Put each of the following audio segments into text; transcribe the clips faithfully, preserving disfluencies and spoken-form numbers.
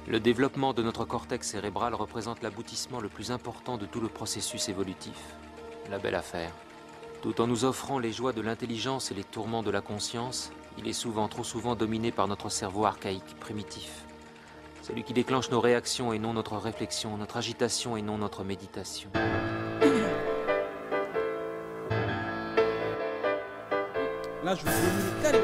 Le développement de notre cortex cérébral représente l'aboutissement le plus important de tout le processus évolutif. La belle affaire. Tout en nous offrant les joies de l'intelligence et les tourments de la conscience, il est souvent, trop souvent dominé par notre cerveau archaïque, primitif. Celui qui déclenche nos réactions et non notre réflexion, notre agitation et non notre méditation. Là, je vous domine carrément.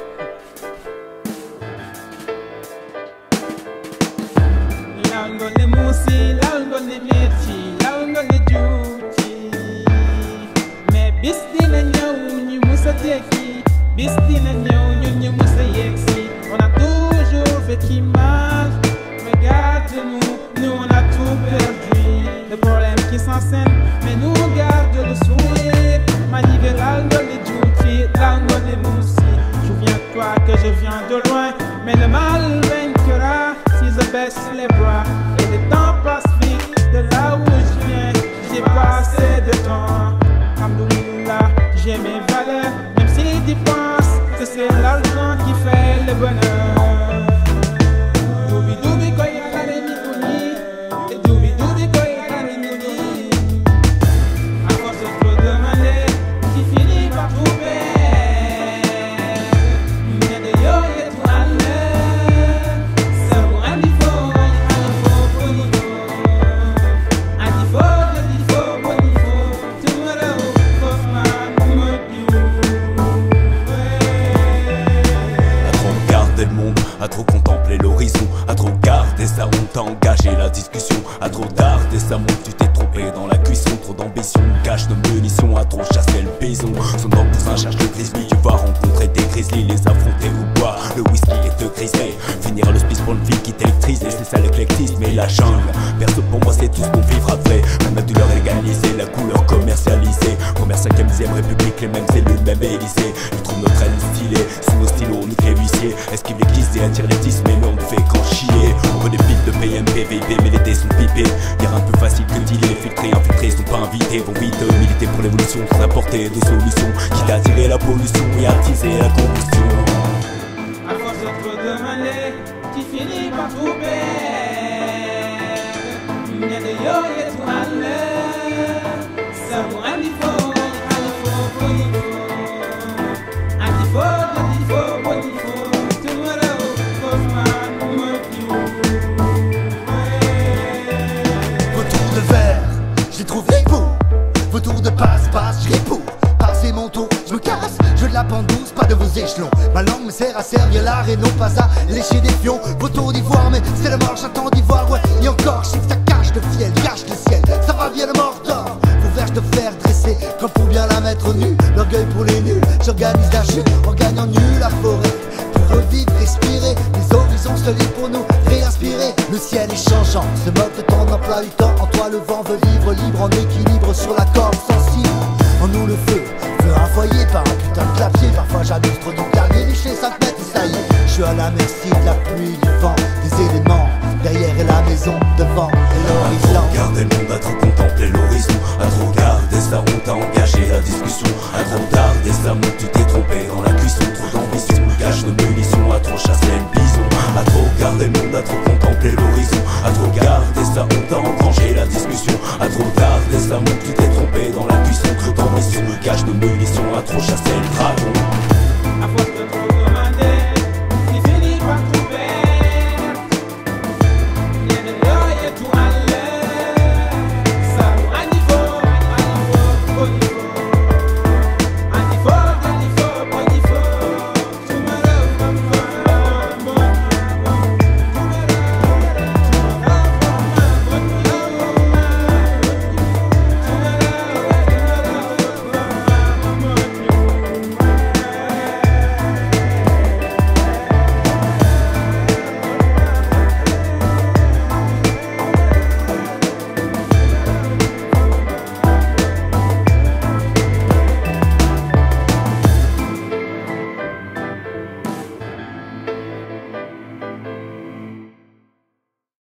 L'algone moussi, l'algone métier, l'algone juti. Mais bis dina ñëw ñu musa tekki, bis dina ñëw ñun ñu musa yegsi. On a toujours vécu mal, regarde-nous, nous on a tout perdu. Le problème qui s'enseigne, mais nous on garde le sourire. Manier l'algone juti, l'algone moussi. Souviens-toi que je viens de loin, mais le mal vaincra si je baisse les bras. Et le temps passe vite, de là où je viens, j'ai pas assez de temps. Alhamdoulilah, j'ai mes valeurs, même si tu penses que c'est l'argent qui fait le bonheur. Doubi doubi koy kare ni kuni, et doubi doubi koy kare ni kuni. À force de trop demander, tu finis par trouver. Mais de yo et tout à l'heure, ça vous un défaut, un défaut, bon niveau. Un défaut, deux défauts, bon niveau. Tout le monde, faut man, me À trop regarder le monde, à trop contempler l'horizon, à trop garder sa honte, à engager la discussion, à trop darder sa montre, tu t'es trompé dans la cuisson. Trop d'ambition, cache nos munitions, à trop chasser le bison. Son cousin cherche le grizzly, tu vas rencontrer des grizzlies, les affronter ou boire le whisky et te griser. Finir l'hospice pour une vie qui t'électrise, et c'est ça l'éclectisme et la jungle. Perso pour moi c'est tout ce qu'on vivra vrai. Même la douleur égalisée, la couleur commercialisée. Première, cinquième, dixième république, les mêmes cellules, même Élysée. Ils trouvent notre haine stylée, sous nos stylos on nous fait huissier. Esquive les glisses et attire les dix, mais nous on ne fait qu'en chier. On veut des pics de P M P V I P, mais les dés sont pipés. Y'a un peu facile que dealer, filtrés, infiltrés, sont pas invités. Vont vite militer pour l'évolution, sans apporter de solutions. Quitte à attirer la pollution et attiser la combustion. À force de trop demander, tu finis par trouver. Mais de yo et tout à l'heure, ça vaut un défaut, un défaut, bon niveau. Un défaut, deux défauts, bon niveau. Tout le monde, faut man, me Vos tours de verre, je les trouve beaux. Vos tours de passe-passe, je réponds. Passez mon tour, je me casse, je veux de la pente douce, pas de vos échelons. Ma langue me sert à servir l'art et non pas à lécher des fions. Vos tours d'ivoire, mais c'est le mort, j'attends d'ivoire, ouais. Et encore, je sais que ça cache le fiel, cache le ciel, ça va bien le mordor. Vos verges de fer dressés, comme pour bien la mettre nue. L'orgueil pour les nuls, j'organise la chute en gagnant nu la forêt. Pour revivre, respirer, les horizons se lient pour nous réinspirer. Le ciel est changeant, ce mode de ton emploi du temps. En toi le vent veut livre, libre en équilibre sur la corde sensible. En nous le feu, feu un foyer par un putain de clapier. Parfois j'abuse trop du dernier, liché cinq mètres et ça y est. Je suis à la merci de la pluie, du vent, des éléments. Derrière est la maison, devant et l'horizon. Regarder le monde, à trop contempler l'horizon, à trop garder sa honte, à engager la discussion, à trop garder sa montre, tu t'es trompé dans la cuisson. Trop d'ambition, cache nos munitions, à trop chasser le bison.